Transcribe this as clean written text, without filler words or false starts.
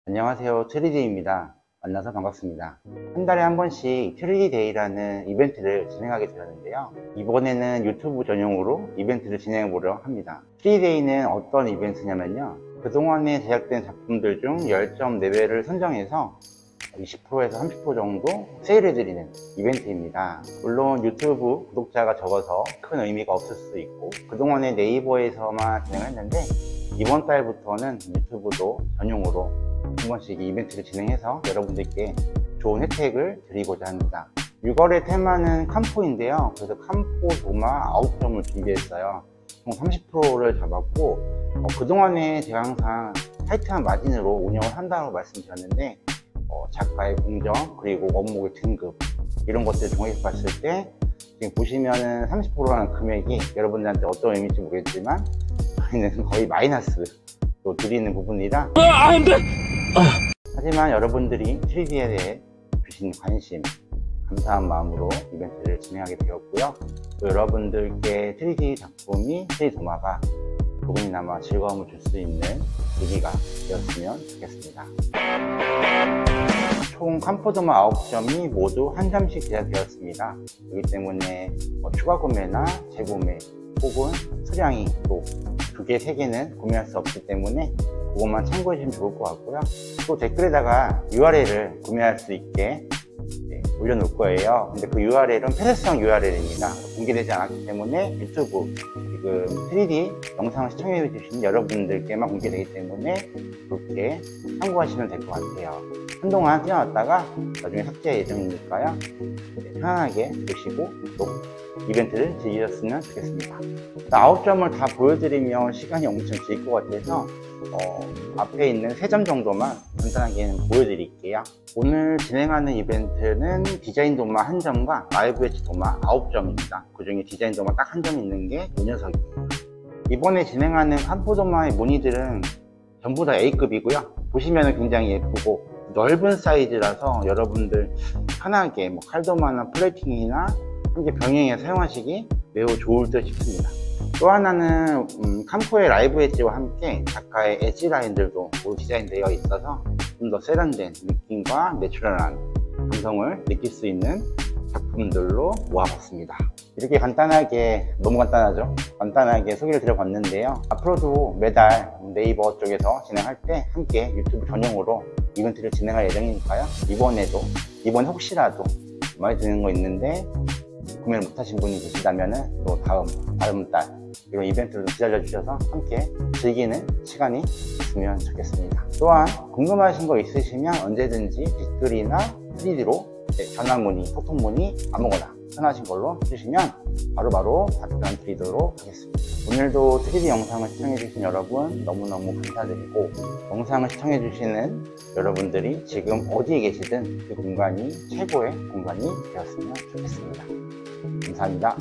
안녕하세요, 트리디입니다. 만나서 반갑습니다. 한 달에 한 번씩 트리디데이라는 이벤트를 진행하게 되었는데요. 이번에는 유튜브 전용으로 이벤트를 진행해 보려 합니다. 트리디데이는 어떤 이벤트냐면요, 그동안에 제작된 작품들 중 10점 레벨을 선정해서 20%에서 30% 정도 세일해드리는 이벤트입니다. 물론 유튜브 구독자가 적어서 큰 의미가 없을 수 있고, 그동안에 네이버에서만 진행했는데 이번 달부터는 유튜브도 전용으로 한 번씩 이벤트를 진행해서 여러분들께 좋은 혜택을 드리고자 합니다. 6월의 테마는 캄포인데요. 그래서 캄포 도마 9점을 준비했어요. 총 30%를 잡았고, 그동안에 제가 항상 타이트한 마진으로 운영을 한다고 말씀드렸는데, 작가의 공정, 그리고 원목의 등급, 이런 것들 종합해 봤을 때 지금 보시면은 30%라는 금액이 여러분들한테 어떤 의미인지 모르겠지만 저희는 거의 마이너스로 드리는 부분이라, 하지만 여러분들이 3D에 대해 주신 관심, 감사한 마음으로 이벤트를 진행하게 되었고요. 또 여러분들께 3D 작품이 3D 도마가 조금이나마 즐거움을 줄 수 있는 계기가 되었으면 좋겠습니다. 총 캄포도마 9점이 모두 한 점씩 제작되었습니다. 그렇기 때문에 추가 구매나 재구매 혹은 수량이 또 2개, 3개는 구매할 수 없기 때문에 그것만 참고해 주시면 좋을 것 같고요. 또 댓글에다가 URL을 구매할 수 있게 올려놓을 거예요. 근데 그 URL은 폐쇄성 URL입니다. 공개되지 않았기 때문에 유튜브 지금 3D 영상을 시청해 주신 여러분들께만 공개되기 때문에 그렇게 참고하시면 될 것 같아요. 한동안 띄워놨다가 나중에 삭제 예정이니까요. 편안하게 보시고 또 이벤트를 즐기셨으면 좋겠습니다. 9점을 다 보여드리면 시간이 엄청 길 것 같아서 앞에 있는 3점 정도만 간단하게 보여드릴게요. 오늘 진행하는 이벤트는 디자인 도마 1점과 라이브 엣지 도마 9점입니다. 그 중에 디자인 도마 딱 1점 있는 게 이 녀석입니다. 이번에 진행하는 캄포 도마의 무늬들은 전부 다 A급이고요. 보시면 굉장히 예쁘고 넓은 사이즈라서 여러분들 편하게 칼도마나 플레이팅이나 함께 병행해 사용하시기 매우 좋을 듯 싶습니다. 또 하나는 캄포의 라이브 엣지와 함께 작가의 엣지 라인들도 모두 디자인되어 있어서 좀 더 세련된 느낌과 내추럴한 감성을 느낄 수 있는 작품들로 모아봤습니다. 이렇게 간단하게, 너무 간단하죠? 간단하게 소개를 드려봤는데요. 앞으로도 매달 네이버 쪽에서 진행할 때 함께 유튜브 전용으로 이벤트를 진행할 예정이니까요. 이번에 혹시라도 마음에 드는 거 있는데 구매를 못하신 분이 계시다면 또 다음 달 이런 이벤트를 기다려 주셔서 함께 즐기는 시간이 있으면 좋겠습니다. 또한 궁금하신 거 있으시면 언제든지 댓글이나 3D로 전화 문의, 소통 문의 아무거나 편하신 걸로 해주시면 바로바로 답변 드리도록 하겠습니다. 오늘도 3D 영상을 시청해주신 여러분 너무너무 감사드리고, 영상을 시청해주시는 여러분들이 지금 어디에 계시든 그 공간이 최고의 공간이 되었으면 좋겠습니다. 감사합니다.